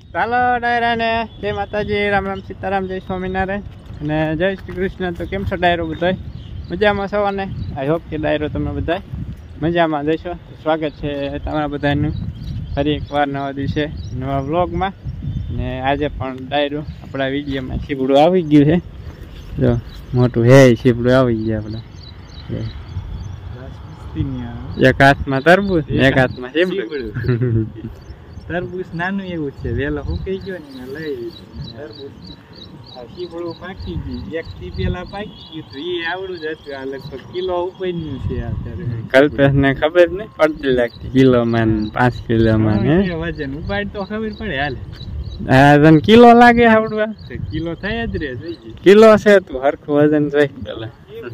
ચાલો ડાયરા ને જય માતાજી, રામ રામ સીતારામ, જય સ્વામિનારાયણ અને જય શ્રી કૃષ્ણ. તો કેમ છો ડાયરો બધા? મજામાં છો ને? આઈ હોપ કે ડાયરો તમે બધા મજામાં જઈશો. સ્વાગત છે તમારા બધાનું ફરી એકવાર નવા દિવસે નવા વ્લોગમાં. ને આજે પણ ડાયરો આપણા વિડીયોમાં શીપડું આવી ગયું છે. જો મોટું હે શીપડું આવી ગયું આપણે. એક હાથમાં તરબૂચ, એક હાથમાં શીપડું. તરબૂચ નાનું એવું છે, વેલો સુકાઈ ગયો ને લઈ તરબૂચ શીપડું પાકી ગયું. એક થી પેલા પાકી ગયું તો એ આવડું જ હતું. આ લગભગ કિલો ઉપરનું છે. કલ્પેશ ને ખબર નહીં પડતી લાગતી કિલોમાં 5 કિલોમાં વજન ઉપાડ તો ખબર પડે. હાલે કિલો લાગે આવડવા કિલો થાય જ રે. કિલો છે તું હરખું વજન જોઈ પેલા.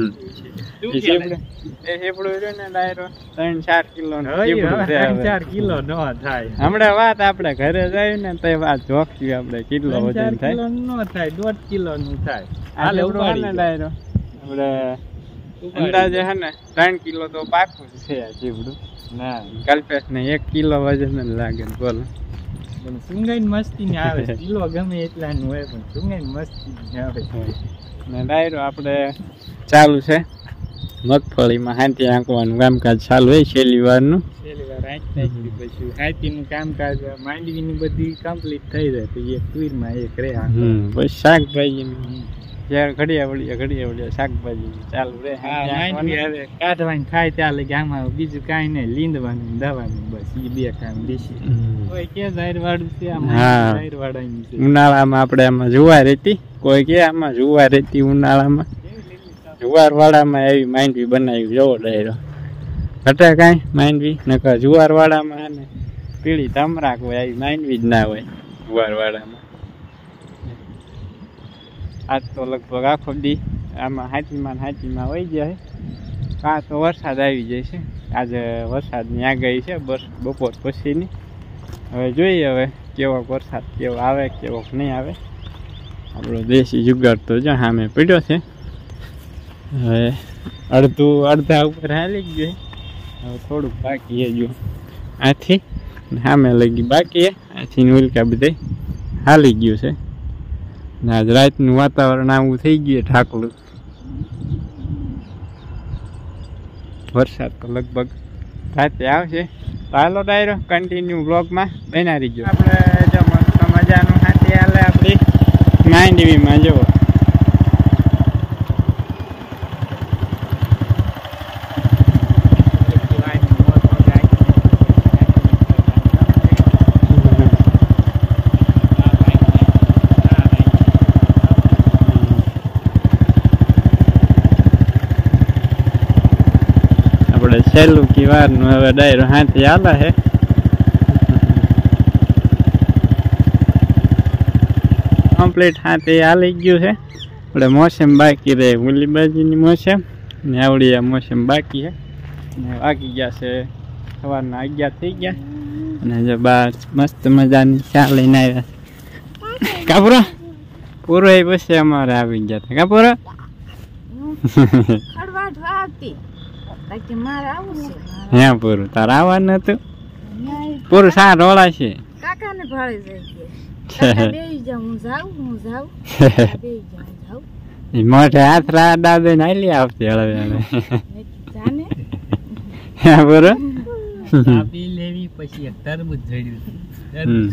હમણાં વાત આપડે ઘરે જાય ને તો વાત જોખી આપડે કેટલો વજન થાય. નો થાય 1.5 કિલો નું થાય. હાલે ડાયરો આપડે અંદાજે હે ને 3 કિલો તો પાકું છે આ જીવડું. ના કલ્પેશ ને 1 કિલો વજન જ લાગે. બોલો સુંગાઈ મસ્તી ને આવે. કિલો ગમે એટલા નું હોય પણ સુંગાઈ મસ્તી આવે. ને ડાયરો આપણે ચાલુ છે મગફળીમાં હાથી આંકવાનું કામકાજ ચાલુ હોય. છેલ્લી વાર આંકી પછી હાથીનું કામકાજ માંડવીની બધી કમ્પ્લીટ થઈ જાય તો એક તુરમાં એક રે. પછી શાકભાજી જ્યારે ઘડિયા શાકભાજી ચાલુ રહે. કાઢવાની ખાય ત્યાં લગી આમાં બીજું કાંઈ નહીં, લીંદવાનું દવાનું બસ એ 2 કામ બેસી કોઈ કે જાહેરવાડું છે. ઉનાળામાં આપણે આમાં જુવાર હતી, કોઈ કે આમાં જુવાર હતી ઉનાળામાં. જુવાર વાળામાં એવી માંડવી બનાવી જોવો ડાયરો. ઘટે કાંઈ માંડવી નકર જુવાર વાળામાં ને પીળી તમરાક હોય, આવી માંડવી જ ના હોય જુવાર વાળામાં. આજ તો લગભગ આખો દી આમાં હાથીમાં વહી જાય. કાં તો વરસાદ આવી જાય છે. આજે વરસાદની આગાહી છે બપોર પછીની. હવે જોઈએ હવે કેવો વરસાદ કેવો આવે કેવો નહીં આવે. આપણો દેશી જુગાડ તો જો સામે પડ્યો છે. હવે અડધા ઉપર હાલી ગયું. હવે થોડુંક બાકી છે. જો આથી સામે લગી બાકી છે. આથી ઉલકા બધે હાલી ગયું છે. આજ રાતનું વાતાવરણ આવું થઈ ગયું ઠાકડું. વરસાદ તો લગભગ રાતે આવશે. ચાલો ડાયરો કન્ટિન્યુ બ્લોગમાં બના રહીજો. આપણે જો મસ્ત મજાનું હાથી હાલે આપણી માંડવીમાં. જુઓ છેલ્લું કી વાર નું હવે ડાયરો હાથી હાલે છે. કમ્પ્લીટ હાથી હાલી ગયું છે. આપણે મોસમ બાકી રહે, ગુલીબાજીની મોસમ ને આવડી આ મોસમ બાકી છે. ને વાગી ગયા છે સવારના 11 થઈ ગયા. અને જો બાર મસ્ત મજાની ચા લઈને આવ્યા છે. કાપુરો પૂરો એ પછી અમારે આવી ગયા હતા. કાપુરો હે પૂરું તારે આવવાનું હતું. પૂરું સા રોળા છે. મોઢે હાથ રાડા દઈને આલી આવતી હવે પૂરું લેવી પછી તરબૂચ જડ્યું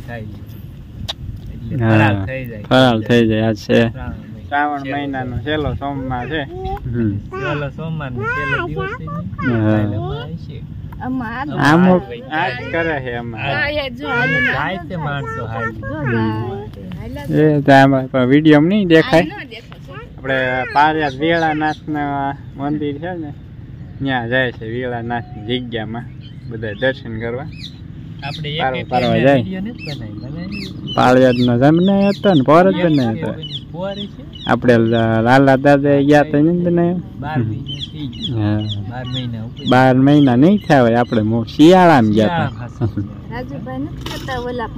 ફરાળ થઈ જાય. આજ છે શ્રાવણ મહિનાનો છેલ્લો સોમવાર છે. છેલ્લો સોમવાર નો છેલ્લો દિવસ છે. અમુક આજ કરે છે વિડીયો નહીં દેખાય. આપણે પારિયાદ વેળાનાથ ના મંદિર છે ને ત્યાં જાય છે. વેળાનાથ ની જગ્યામાં બધા દર્શન કરવા આપણે પાળિયાદ નો બનાવ્યો હતો ને પોર જ બનાવ્યો હતો. આપણે લાલા દાદા ગયા હતા ને બનાવ્યો. 12 મહિના નહીં થયા હોય. આપણે શિયાળામાં ગયા હતા.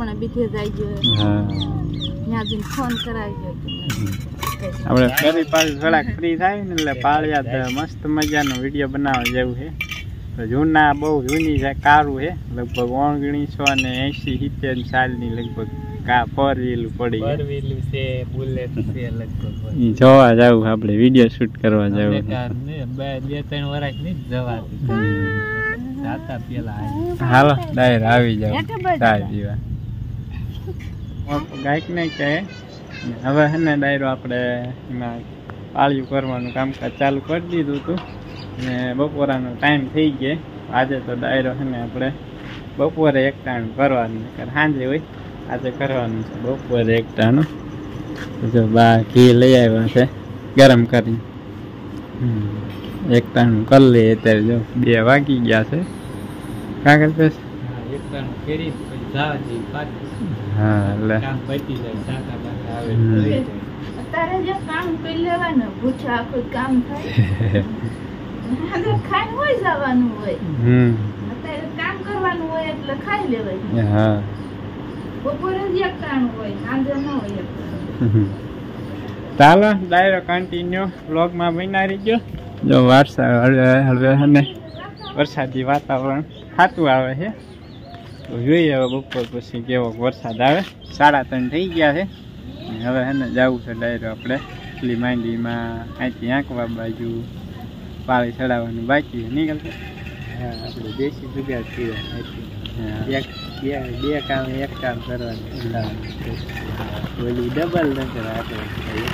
આપણે ફરી પાછું થોડાક ફ્રી થાય ને એટલે પાળિયાદ મસ્ત મજાનો વિડીયો બનાવવા જેવું છે. તો જૂના બહુ જૂની છે, કારું છે, લગભગ 1980-70 સાલની લગભગ ફોર વ્હીલ પડી છે, બુલેટ છે લગભગ. જોવા જવું આપણે, વિડીયો શૂટ કરવા જવું. 2-3 વર્ષ ની જવા જાતા પેલા. હાલો ડાયર આવી જાવ ચા પીવા. ગાયક નહીં કહે હવે હે ને ડાયરો આપણે એમાં પાળિયું કરવાનું કામકાજ ચાલુ કરી દીધું હતું ને બપોરાનો ટાઈમ થઈ ગયો. આજે તો ડાયરો છે ને આપણે બપોરે એક ટાણું કરવાનું, સાંજે હોય આજે કરવાનું છે બપોરે એક ટાણું. જો બા ઘી લઈ આવ્યા છે ગરમ કરી, એક ટાણું કરી લઈએ. અત્યારે જો 2 વાગી ગયા છે. કાગળ પેસ એક ટાણું કરી હા એટલે અત્યારે જે કામ કરી લેવાનું, ભૂખ્યા આખું કામ થાય ખાઈ હોય જવાનું હોય, અત્યારે કામ કરવાનું હોય એટલે ખાઈ લેવાય. હા બપોરે જ એક ટાણું હોય, સાંજે ન હોય. ચાલો ડાયરો કન્ટિન્યુ વ્લોગમાં બનાવી ગયો. જો વરસાદી વાતાવરણ ખાતું આવે છે તો જોઈએ હવે બપોર પછી કેવો વરસાદ આવે. 3:30 થઈ ગયા છે. હવે હે ને જવું છે ડાયરો આપણે એટલી માંડીમાં અહીંથી આંકવા બાજુ પાળી ચડાવવાનું બાકી નીકળશે. હા આપણે દેશી જુગાડ કર્યા, બે કામ એક કામ કરવાનું, ઓલું ડબલ નકર આપણે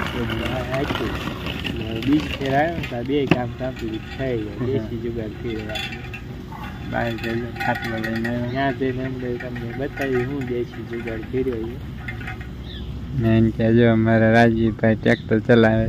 બીજ ફેર આવ્યો તો 2 કામ કમ્પ્લીટ થઈ ગયા. દેશી જુગાડ કર્યા બહાર જઈને ખાટલો લઈને ત્યાં જઈને અમને તમને બતાવી હું દેશી જુગાડ કર્યો છે. ને એમ કે જો અમારા રાજીવભાઈ ટ્રેક્ટર ચલાવે.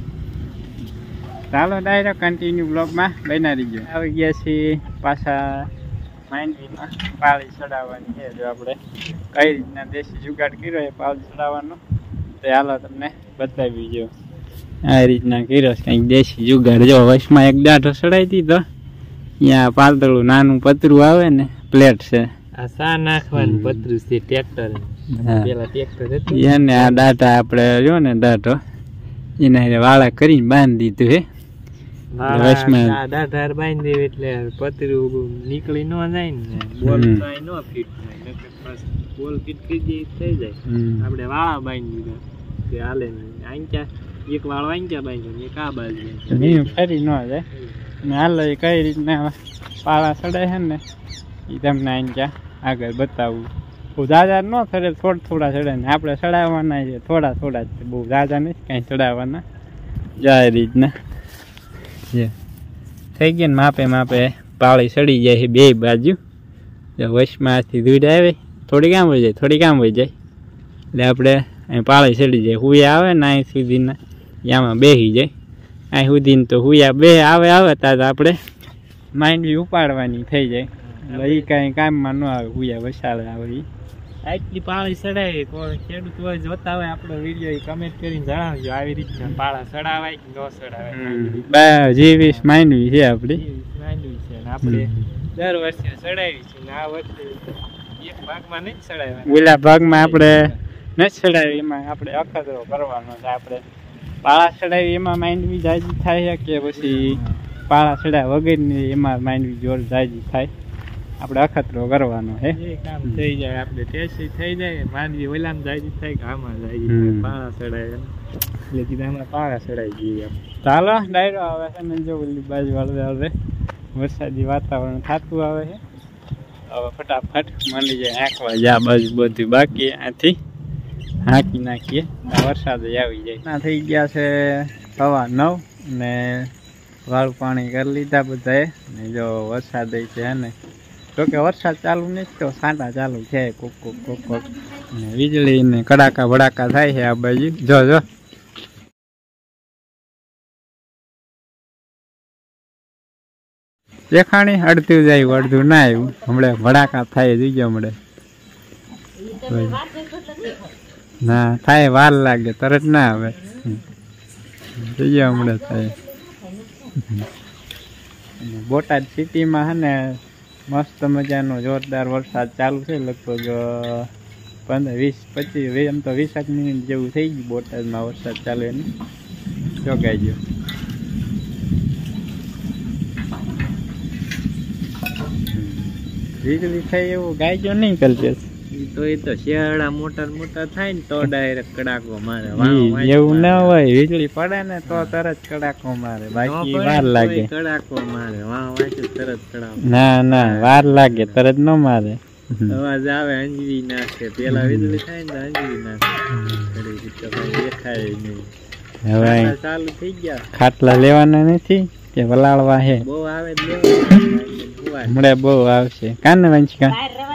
ચાલો ડાયરો કન્ટિન્યુ બ્લોગમાં બનાવી ગયો. આવી ગયા છીએ પાછા માંડવીમાં પાળી ચડાવવાની છે. જો આપણે કઈ રીતના દેશી જુગાડ કર્યો એ પાળી ચડાવવાનો તો હાલો તમને બતાવી ગયો. આ રીતના કર્યો છે કંઈક દેશી જુગાડ. જો વચમાં એક દાઢો ચડાવી દીધો, ત્યાં પાતળું નાનું પતરું આવે ને પ્લેટ છે, આ સા નાખવાનું પતરું છે ટ્રેક્ટર. પેલા ટ્રેક્ટર હતું એને આ દાઢા આપણે જો ને દાઢો એને વાળા કરીને બાંધી દીધું છે. દાઢા બાંધી દે એટલે પતરું નીકળી ન જાય ને, બોલ ન ફિટ થાય, બોલ ફિટ થઈ જાય. આપણે વાળા બાંધી દીધા તે હાલે ને. આંક્યા એક વાળો આંક્યા બાંધ્યો, એક આ બાજુ ફરી ન જાય ને. હાલો એ કઈ રીતના પાળા ચડાય છે ને એ તમને આંક્યા આગળ બતાવું. બહુ દાદા ન ચડે, થોડા ચડે ને આપણે ચડાવવાના છે થોડા થોડા જ, બહુ દાદા નથી કાંઈ ચડાવવાના. જાય રીતના જે થઈ ગયા ને માપે માપે પાળી ચડી જાય છે 2 બાજુ. વચમાંથી દૂધ આવે, થોડી કામ વહી જાય, થોડી કામ વહી જાય એટલે આપણે અહીં પાળી ચડી જાય. હુયા આવે ને અહીં સુધીના આમાં બેસી જાય. અહીં સુધીને તો હુયા બે આવે ત્યાં આપણે માંડવી ઉપાડવાની થઈ જાય. એટલે એ કાંઈ કામમાં ન આવે, હુયા વસાડે આવે. એ આટલી પાળી ચડાવી, કોઈ ખેડૂત હોય જોતા હોય આપણો વિડીયો એ કમેન્ટ કરીને જણાવજો આવી રીતના પાળા ચડાવાય કે ન ચડાવાય. 20 માંડવી છે આપણી, માંડવી છે ને આપણે દર વર્ષે ચડાવી છે ને આ વર્ષે એક ભાગમાં નથી ચડાવ્યા, ઓલા ભાગમાં આપણે નથી ચડાવી. એમાં આપણે અખતરો કરવાનો છે. આપણે પાળા ચડાવી એમાં માંડવી જાજી થાય કે પછી પાળા ચડાવ્યા વગરની એમાં માંડવી જોર જાજી થાય, આપણે અખતરો કરવાનો હે. એ કામ થઈ જાય, આપણે ટેસ્ટી થઈ જાય. માંડવી ઓલામાં જાજી થાય કે આમાં જાજી થાય, પાળા ચડાવે એટલે કીધા આમાં પાળા ચડાવી દઈએ. ચાલો ડાયરો આવે છે ને જો ઓલી બાજુ હળવે વરસાદી વાતાવરણ થતું આવે છે. હવે ફટાફટ માંડી જાય આંકવા જા બાજુ બધું બાકી આથી હાંકી નાખીએ, વરસાદ આવી જાય. ના થઈ ગયા છે 9:15 ને વાળું પાણી કરી લીધા બધાએ ને જો વરસાદ છે ને, તો કે વરસાદ ચાલુ નથી તો સાંટા ચાલુ છે કોક કોક કોક કોક ને વીજળી ને કડાકા ભડાકા થાય છે આ બાજુ. જો દેખાણી અડધું જાય અડધું ના આવ્યું. હમણાં ભડાકા થાય જોઈજો હમણાં. ના થાય વાર લાગે, તરત ના આવે. જોઈએ હમણાં થાય. બોટાદ સિટીમાં છે ને મસ્ત મજાનો જોરદાર વરસાદ ચાલુ છે. લગભગ 15, 20, 25 એમ તો 20 મિનિટ જેવું થઈ ગયું બોટાદમાં વરસાદ ચાલુ એની. જોગાઈ ગયો. વીજળી થાય એવું ગાયજો નહીં કલ્પેશ. એ તો શિયાળા મોટા થાય ને તો ડાયરેક્ટ કડાકો મારે. એવું ના હોય, વીજળી પડે ને તો તરત કડાકો મારે, બાકી વાર લાગે. કડાકો મારે વાંચું તરત કડાકો. ના વાર લાગે, તરત ન મારે. અવાજ આવે અંજવી નાખે. પેલા વીજળી થાય ને અંજવી નાખે. દેખાય નહીં. હવે ચાલુ થઈ ગયા. ખાટલા લેવાના નથી કે વલાળવા હે? બહુ આવે હમણાં બહુ આવશે. કાને વંશિકા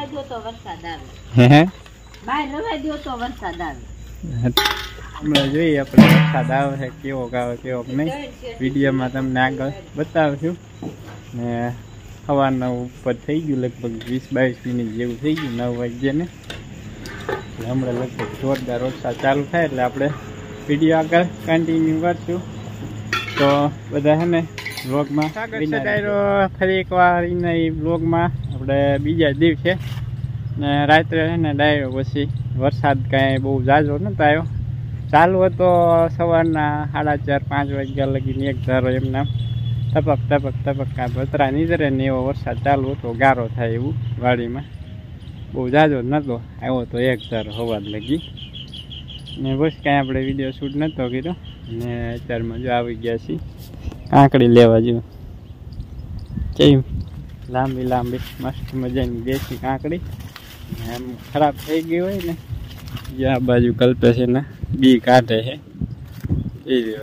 હમણાં જોઈએ આપણે વરસાદ આવે છે કેવો નહીં. વિડીયોમાં તમને આગળ બતાવશું. ને સવારના ઉપર થઈ ગયું, લગભગ 20-22 મિનિટ જેવું થઈ ગયું, 9 વાગ્યા ને. હમણાં લગભગ જોરદાર વરસાદ ચાલુ થાય એટલે આપણે વિડીયો આગળ કન્ટિન્યુ કરશું. તો બધા છે ને બ્લોગમાં ફરી એકવાર એના બ્લોગમાં આપણે બીજા દિવસે ને રાત્રે છે ને ડાયરો પછી વરસાદ કાંઈ બહુ ઝાઝો નહોતો આવ્યો. ચાલુ હતો સવારના 4:30-5 વાગ્યા લગીને એક ધારો એમના ટપક કાંઈ ભતરા નીકળે ને એવો વરસાદ ચાલુ હતો. ગારો થાય એવું વાડીમાં, બહુ ઝાઝો નહોતો આવ્યો તો એક ધારો હવા લગી ને બસ કાંઈ આપણે વિડીયો શૂટ નહોતો કર્યો. ને અત્યારમાં જો આવી ગયા છીએ કાંકડી લેવા. જો કેવી લાંબી મસ્ત મજાની દેશી કાંકડી. એમ ખરાબ થઈ ગઈ હોય ને આ બાજુ કલ્પે છે ને બી કાઢે છે એવી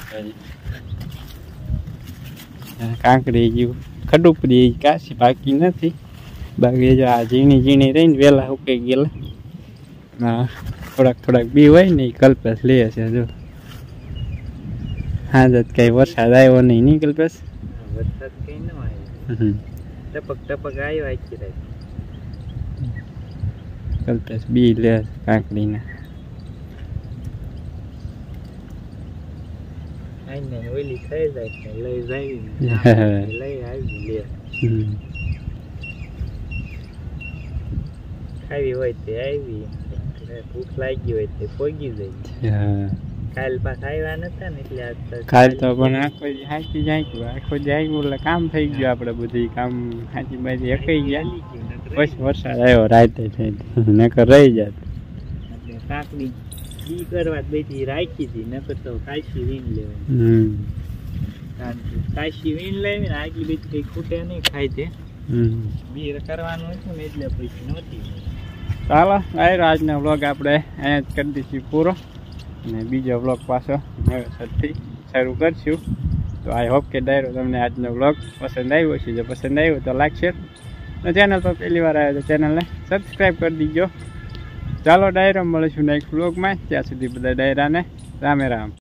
કાંકડી જેવું ખડુપડી કાશી બાકી નથી. બાકી જો આ ઝીણી રહીને વહેલા ઉકાઈ ગયેલા. હા થોડાક બી હોય ને એ કલ્પેશ લે છે. જો હા જ કઈ વરસાદ આવ્યો નહીં કલ્પેશ? વરસાદ કઈ ન આવ્યો, ટપક આવ્યો આખી રાત. કલ્પેશ બી લે કાંકડીના. ઓલી થઈ જાય લઈ આવી લે. ખાવી હોય તે આવી, ભૂખ લાગી હોય તે પોગી જાય. કાલ પાછા આવ્યા નતા ને એટલે કાલ તો પણ આખો જાય એટલે કામ થઈ ગયું. આપણે બધી કામ હાચી બાજી અકાઈ ગયા. પછી વરસાદ આવ્યો રાતે નકર રહી જાત. કાકડી બી કરવા બધી રાખી હતી, નકર તો કાશી વીણ લેવાય. કાશી વીણ લેવી ને આગલી બધી કઈ ખૂટે નહીં ખાય તે. બી કરવાનું હતું ને એટલે પછી નહોતી. ચાલો આવ્યો આજનો વ્લોગ આપણે અહીંયા જ કરી દઈશું પૂરો. અને બીજો વ્લોગ પાછો નવેસરથી શરૂ કરશું. તો આઈ હોપ કે ડાયરો તમને આજનો વ્લોગ પસંદ આવ્યો છે. જો પસંદ આવ્યો તો લાઈક શેર, અને ચેનલ પર પહેલી વાર આવ્યો તો ચેનલને સબસ્ક્રાઈબ કરી દીજો. ચાલો ડાયરો મળીશું નેક્સ્ટ વ્લોગમાં. ત્યાં સુધી બધા ડાયરાને રામે રામ.